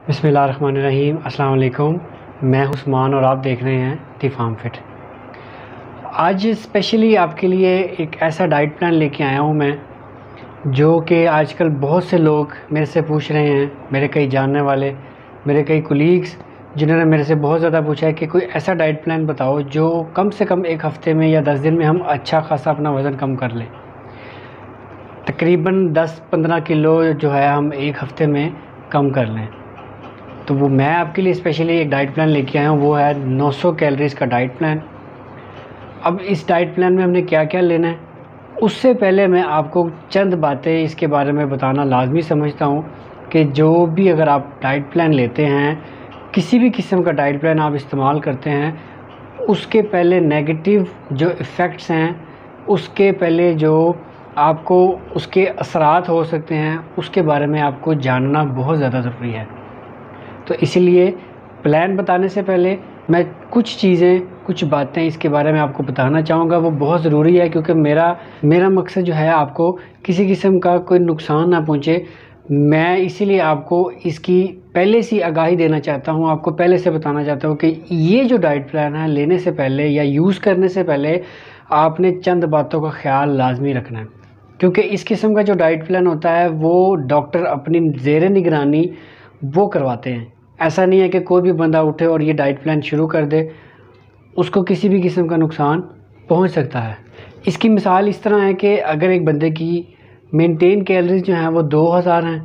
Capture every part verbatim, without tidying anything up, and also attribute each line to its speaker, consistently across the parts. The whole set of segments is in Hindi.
Speaker 1: बिस्मिल्लाहिर्रहमानिर्रहीम। अस्सलाम वालेकुम। मैं उस्मान और आप देख रहे हैं दी फार्म फिट। आज स्पेशली आपके लिए एक ऐसा डाइट प्लान लेके आया हूँ मैं, जो कि आजकल बहुत से लोग मेरे से पूछ रहे हैं, मेरे कई जानने वाले, मेरे कई कोलीग्स जिन्होंने मेरे से बहुत ज़्यादा पूछा है कि कोई ऐसा डाइट प्लान बताओ जो कम से कम एक हफ़्ते में या दस दिन में हम अच्छा खासा अपना वज़न कम कर लें। तकरीबन दस पंद्रह किलो जो है हम एक हफ़्ते में कम कर लें। तो वो मैं आपके लिए स्पेशली एक डाइट प्लान लेके आया हूँ, वो है नौ सौ कैलोरीज़ का डाइट प्लान। अब इस डाइट प्लान में हमने क्या क्या लेना है, उससे पहले मैं आपको चंद बातें इसके बारे में बताना लाजमी समझता हूँ कि जो भी अगर आप डाइट प्लान लेते हैं, किसी भी किस्म का डाइट प्लान आप इस्तेमाल करते हैं, उसके पहले नेगेटिव जो इफ़ेक्ट्स हैं, उसके पहले जो आपको उसके असरात हो सकते हैं, उसके बारे में आपको जानना बहुत ज़्यादा ज़रूरी है। तो इसीलिए प्लान बताने से पहले मैं कुछ चीज़ें, कुछ बातें इसके बारे में आपको बताना चाहूँगा। वो बहुत ज़रूरी है क्योंकि मेरा मेरा मकसद जो है आपको किसी किस्म का कोई नुकसान ना पहुँचे। मैं इसीलिए आपको इसकी पहले से आगाही देना चाहता हूँ, आपको पहले से बताना चाहता हूँ कि ये जो डाइट प्लान है लेने से पहले या यूज़ करने से पहले आपने चंद बातों का ख्याल लाजमी रखना है। क्योंकि इस किस्म का जो डाइट प्लान होता है वो डॉक्टर अपनी ज़ेरे निगरानी वो करवाते हैं। ऐसा नहीं है कि कोई भी बंदा उठे और ये डाइट प्लान शुरू कर दे, उसको किसी भी किस्म का नुकसान पहुंच सकता है। इसकी मिसाल इस तरह है कि अगर एक बंदे की मेंटेन कैलोरीज जो हैं वो दो हज़ार हैं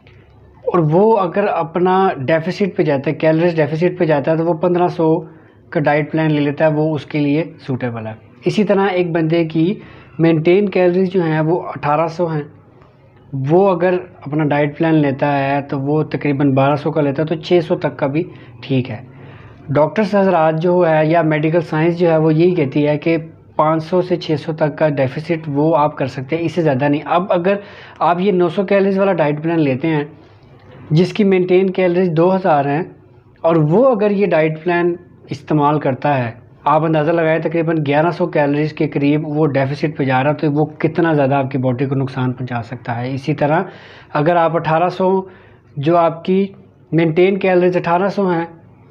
Speaker 1: और वो अगर अपना डेफिसिट पे जाता है, कैलोरीज डेफिसिट पे जाता है, तो वो पंद्रह सौ का डाइट प्लान ले लेता है, वो उसके लिए सूटेबल है। इसी तरह एक बंदे की मेंटेन कैलोरीज जो हैं वो अठारह सौ हैं, वो अगर अपना डाइट प्लान लेता है तो वो तकरीबन बारह सौ का लेता है, तो छः सौ तक का भी ठीक है। डॉक्टर्स हज़रात जो है या मेडिकल साइंस जो है वो यही कहती है कि पाँच सौ से छः सौ तक का डेफिसिट वो आप कर सकते हैं, इससे ज़्यादा नहीं। अब अगर आप ये नौ सौ कैलोरीज वाला डाइट प्लान लेते हैं जिसकी मेंटेन कैलोरीज दो हज़ार हैं और वो अगर ये डाइट प्लान इस्तेमाल करता है, आप अंदाज़ा लगाएं तकरीबन ग्यारह सौ कैलोरीज़ के करीब वो डेफिसिट पे जा रहा है, तो वो कितना ज़्यादा आपकी बॉडी को नुकसान पहुंचा सकता है। इसी तरह अगर आप अठारह सौ जो आपकी मेंटेन कैलोरीज अठारह सौ हैं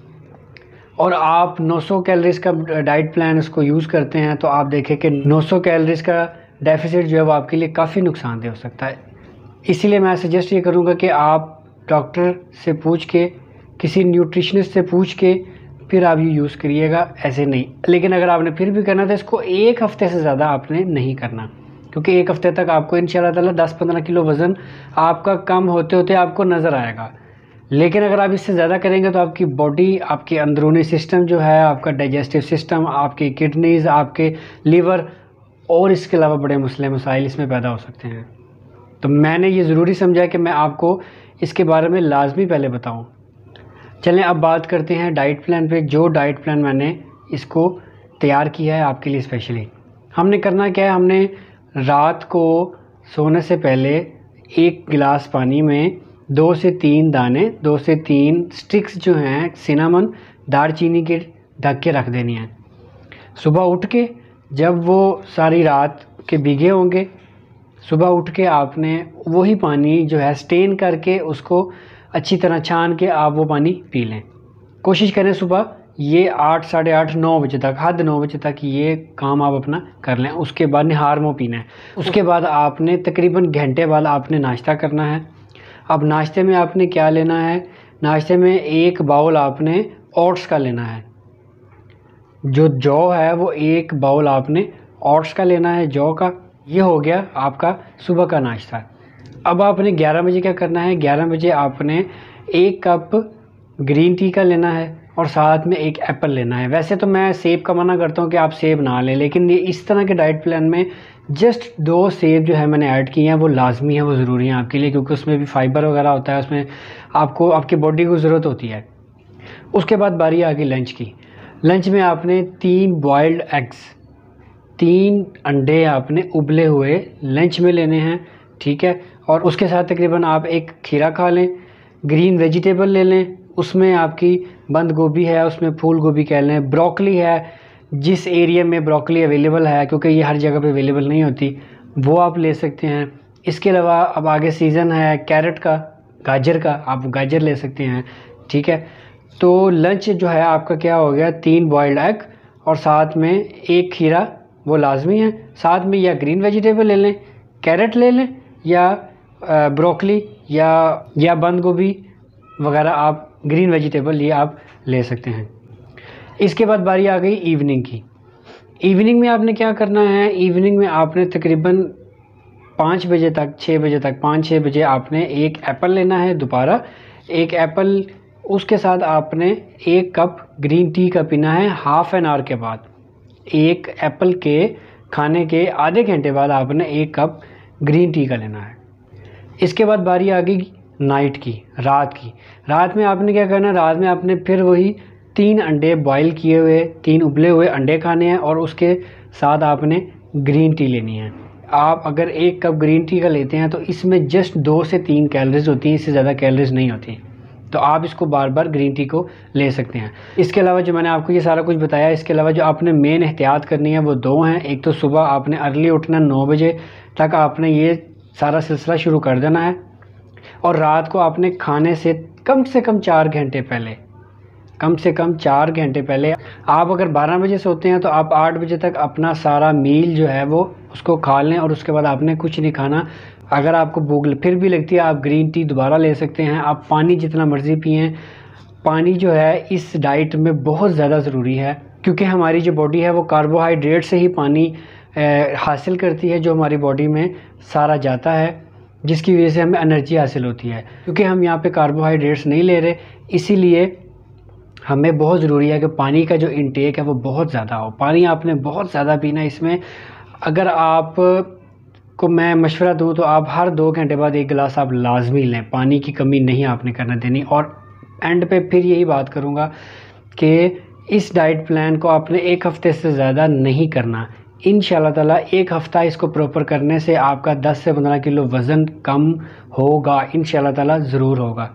Speaker 1: और आप नौ सौ कैलोरीज़ का डाइट प्लान उसको यूज़ करते हैं, तो आप देखें कि नौ सौ कैलोरीज़ का डेफिसिट जो है वो आपके लिए काफ़ी नुकसानदेह हो सकता है। इसीलिए मैं सजेस्ट ये करूँगा कि आप डॉक्टर से पूछ के, किसी न्यूट्रिशनिस्ट से पूछ के फिर आप ये यूज़ करिएगा, ऐसे नहीं। लेकिन अगर आपने फिर भी करना तो इसको एक हफ़्ते से ज़्यादा आपने नहीं करना, क्योंकि एक हफ़्ते तक आपको इंशाल्लाह ताला दस पंद्रह किलो वज़न आपका कम होते होते आपको नज़र आएगा। लेकिन अगर आप इससे ज़्यादा करेंगे तो आपकी बॉडी, आपके अंदरूनी सिस्टम जो है, आपका डाइजेस्टिव सिस्टम, आपकी किडनीज़, आपके लीवर और इसके अलावा बड़े मसले मसाइल इसमें पैदा हो सकते हैं। तो मैंने ये ज़रूरी समझा कि मैं आपको इसके बारे में लाजमी पहले बताऊँ। चलें अब बात करते हैं डाइट प्लान पे। जो डाइट प्लान मैंने इसको तैयार किया है आपके लिए स्पेशली, हमने करना क्या है, हमने रात को सोने से पहले एक गिलास पानी में दो से तीन दाने, दो से तीन स्टिक्स जो हैं सिनामन, दालचीनी के, ढक के रख देनी है। सुबह उठ के जब वो सारी रात के भीगे होंगे, सुबह उठ के आपने वही पानी जो है स्टेन करके उसको अच्छी तरह छान के आप वो पानी पी लें। कोशिश करें सुबह ये आठ साढ़े आठ नौ बजे तक, हद नौ बजे तक ये काम आप अपना कर लें। उसके बाद निहार मुँह पीना है। उसके बाद आपने तकरीबन घंटे बाद आपने नाश्ता करना है। अब नाश्ते में आपने क्या लेना है, नाश्ते में एक बाउल आपने ओट्स का लेना है। जो जौ है वो एक बाउल आपने ओट्स का लेना है, जौ का। ये हो गया आपका सुबह का नाश्ता। अब आपने ग्यारह बजे क्या करना है, ग्यारह बजे आपने एक कप ग्रीन टी का लेना है और साथ में एक एप्पल लेना है। वैसे तो मैं सेब का मना करता हूँ कि आप सेब ना लें, लेकिन ये इस तरह के डाइट प्लान में जस्ट दो सेब जो है मैंने ऐड किए हैं, वो लाजमी है, वो ज़रूरी है आपके लिए, क्योंकि उसमें भी फाइबर वगैरह होता है, उसमें आपको आपकी बॉडी को ज़रूरत होती है। उसके बाद बारी आ गई लंच की। लंच में आपने तीन बॉयल्ड एग्स, तीन अंडे आपने उबले हुए लंच में लेने हैं, ठीक है। और उसके साथ तकरीबन आप एक खीरा खा लें, ग्रीन वेजिटेबल ले लें, उसमें आपकी बंद गोभी है, उसमें फूल गोभी कह लें, ब्रोकली है, जिस एरिया में ब्रोकली अवेलेबल है, क्योंकि ये हर जगह पे अवेलेबल नहीं होती, वो आप ले सकते हैं। इसके अलावा अब आगे सीज़न है कैरेट का, गाजर का, आप गाजर ले सकते हैं, ठीक है। तो लंच जो है आपका क्या हो गया, तीन बॉइल्ड एग और साथ में एक खीरा, वो लाजमी है। साथ में या ग्रीन वेजिटेबल ले लें, कैरेट ले लें, या ब्रोकली या या बंद गोभी वगैरह, आप ग्रीन वेजिटेबल ये आप ले सकते हैं। इसके बाद बारी आ गई इवनिंग की। इवनिंग में आपने क्या करना है, इवनिंग में आपने तकरीबन पाँच बजे तक, छः बजे तक, पाँच छः बजे आपने एक एप्पल लेना है दोबारा, एक एप्पल, उसके साथ आपने एक कप ग्रीन टी का पीना है। हाफ एन आवर के बाद, एक एप्पल के खाने के आधे घंटे बाद आपने एक कप ग्रीन टी का लेना है। इसके बाद बारी आ गई नाइट की, रात की। रात में आपने क्या करना है, रात में आपने फिर वही तीन अंडे बॉईल किए हुए, तीन उबले हुए अंडे खाने हैं और उसके साथ आपने ग्रीन टी लेनी है। आप अगर एक कप ग्रीन टी का लेते हैं तो इसमें जस्ट दो से तीन कैलोरीज होती हैं, इससे ज़्यादा कैलोरीज नहीं होती, तो आप इसको बार बार ग्रीन टी को ले सकते हैं। इसके अलावा जो मैंने आपको ये सारा कुछ बताया, इसके अलावा जो आपने मेन एहतियात करनी है वो दो हैं। एक तो सुबह आपने अर्ली उठना, नौ बजे तक आपने ये सारा सिलसिला शुरू कर देना है, और रात को आपने खाने से कम से कम चार घंटे पहले, कम से कम चार घंटे पहले, आप अगर बारह बजे सोते हैं तो आप आठ बजे तक अपना सारा मील जो है वो उसको खा लें, और उसके बाद आपने कुछ नहीं खाना। अगर आपको भूख फिर भी लगती है, आप ग्रीन टी दोबारा ले सकते हैं। आप पानी जितना मर्ज़ी पिएं। पानी जो है इस डाइट में बहुत ज़्यादा ज़रूरी है, क्योंकि हमारी जो बॉडी है वो कार्बोहाइड्रेट से ही पानी हासिल करती है, जो हमारी बॉडी में सारा जाता है, जिसकी वजह से हमें एनर्जी हासिल होती है। क्योंकि हम यहाँ पे कार्बोहाइड्रेट्स नहीं ले रहे, इसीलिए हमें बहुत ज़रूरी है कि पानी का जो इंटेक है वो बहुत ज़्यादा हो। पानी आपने बहुत ज़्यादा पीना है। इसमें अगर आप को मैं मशवरा दूँ तो आप हर दो घंटे बाद एक गिलास आप लाजमी लें, पानी की कमी नहीं आपने करना देनी। और एंड पे फिर यही बात करूँगा कि इस डाइट प्लान को आपने एक हफ़्ते से ज़्यादा नहीं करना। इंशाल्लाह ताला एक हफ़्ता इसको प्रॉपर करने से आपका दस से पंद्रह किलो वज़न कम होगा, इंशाल्लाह ताला ज़रूर होगा।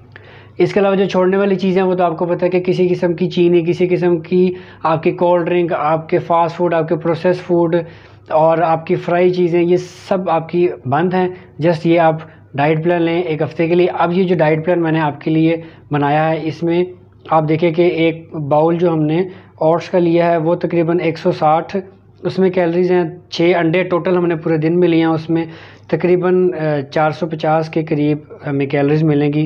Speaker 1: इसके अलावा जो छोड़ने वाली चीज़ें वो तो आपको पता है कि किसी किस्म की चीनी, किसी किस्म की आपकी कोल्ड ड्रिंक, आपके फ़ास्ट फूड, आपके प्रोसेस फूड और आपकी फ्राई चीज़ें, ये सब आपकी बंद हैं। जस्ट ये आप डाइट प्लान लें एक हफ़्ते के लिए। अब ये जो डाइट प्लान मैंने आपके लिए बनाया है, इसमें आप देखें कि एक बाउल जो हमने ओट्स का लिया है वो तकरीबन एक सौ साठ उसमें कैलोरीज हैं। छः अंडे टोटल हमने पूरे दिन में लिए हैं, उसमें तकरीबन चार सौ पचास के करीब हमें कैलोरीज मिलेंगी।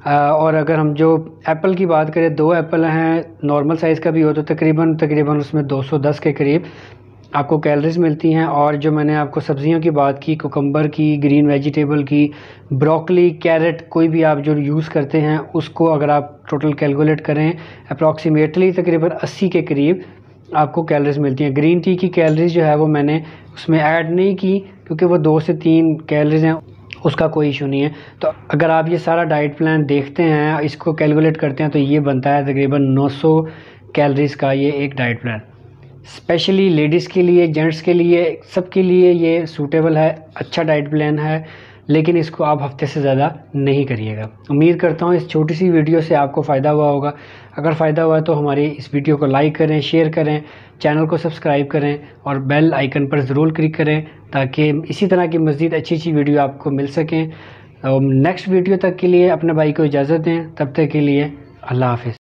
Speaker 1: और अगर हम जो एप्पल की बात करें, दो एप्पल हैं, नॉर्मल साइज़ का भी हो तो तकरीबन तकरीबन उसमें दो सौ दस के करीब आपको कैलोरीज मिलती हैं। और जो मैंने आपको सब्ज़ियों की बात की, कुकम्बर की, ग्रीन वेजिटेबल की, ब्रोकली, कैरेट, कोई भी आप जो यूज़ करते हैं उसको अगर आप टोटल कैलकुलेट करें, अप्रॉक्सीमेटली तकरीबन अस्सी के करीब आपको कैलोरीज मिलती हैं। ग्रीन टी की कैलोरीज जो है वो मैंने उसमें ऐड नहीं की, क्योंकि वो दो से तीन कैलोरीज हैं, उसका कोई इशू नहीं है। तो अगर आप ये सारा डाइट प्लान देखते हैं, इसको कैलकुलेट करते हैं, तो ये बनता है तकरीबन नौ सौ कैलोरीज़ का ये एक डाइट प्लान। स्पेशली लेडीज़ के लिए, जेंट्स के लिए, सबके लिए ये सूटेबल है, अच्छा डाइट प्लान है, लेकिन इसको आप हफ्ते से ज़्यादा नहीं करिएगा। उम्मीद करता हूँ इस छोटी सी वीडियो से आपको फ़ायदा हुआ होगा। अगर फ़ायदा हुआ तो हमारी इस वीडियो को लाइक करें, शेयर करें, चैनल को सब्सक्राइब करें और बेल आइकन पर ज़रूर क्लिक करें, ताकि इसी तरह की मज़ीद अच्छी अच्छी वीडियो आपको मिल सकें। नेक्स्ट वीडियो तक के लिए अपने भाई को इजाज़त दें, तब तक के लिए अल्लाह हाफ़िज़।